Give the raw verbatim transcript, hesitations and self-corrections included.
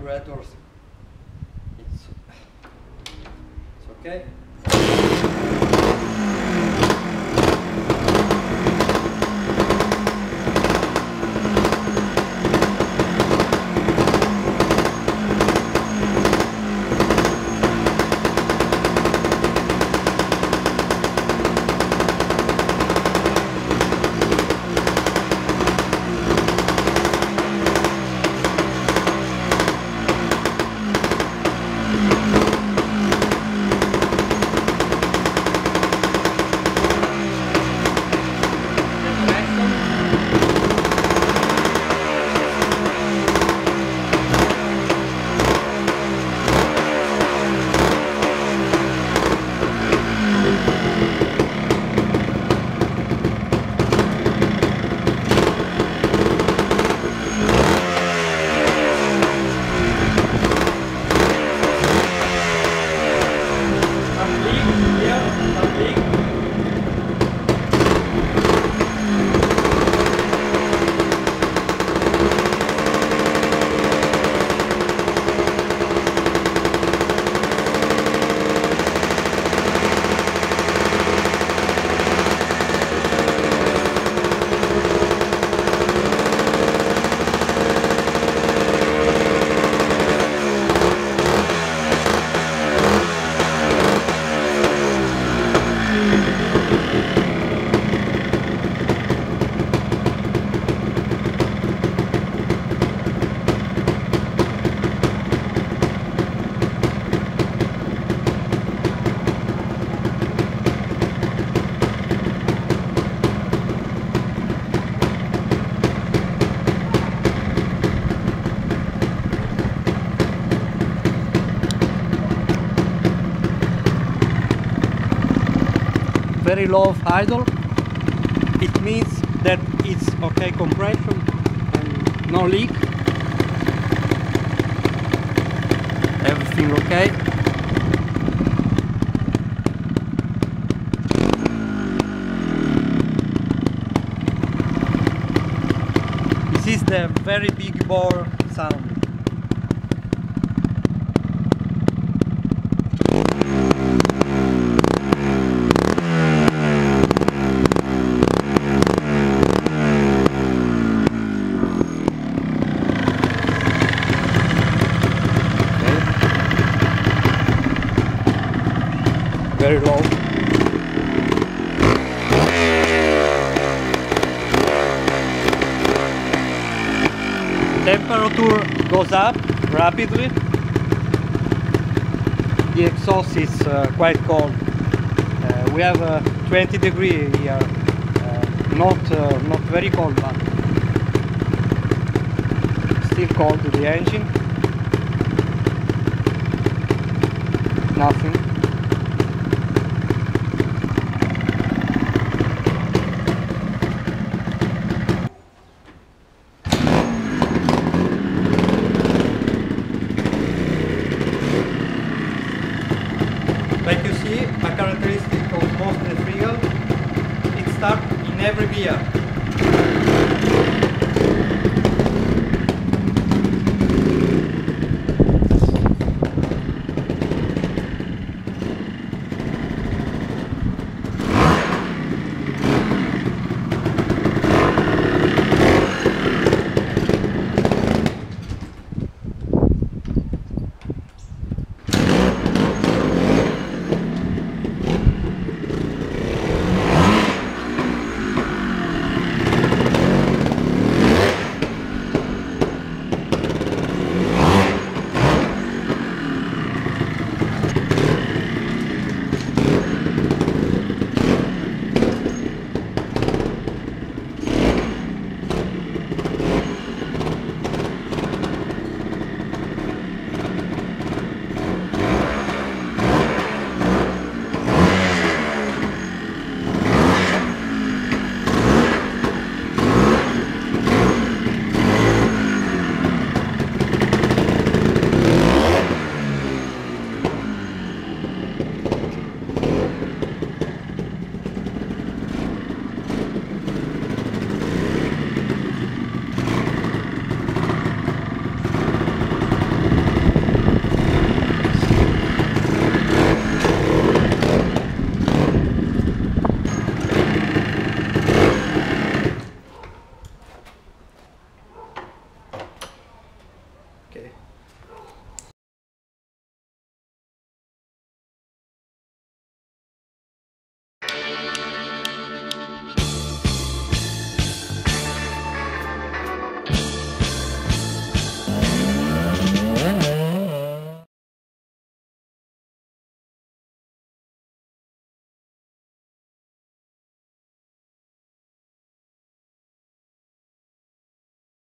carburetors, it's, it's okay. Very low of idle, it means that it's okay compression and no leak, everything okay. This is the very big bore sound. Very low. Temperature goes up rapidly. The exhaust is uh, quite cold. Uh, we have uh, twenty degrees here. Uh, not uh, not very cold, but still cold to the engine. Nothing. Like you see, a characteristic of most of the Freegal, it starts in every gear.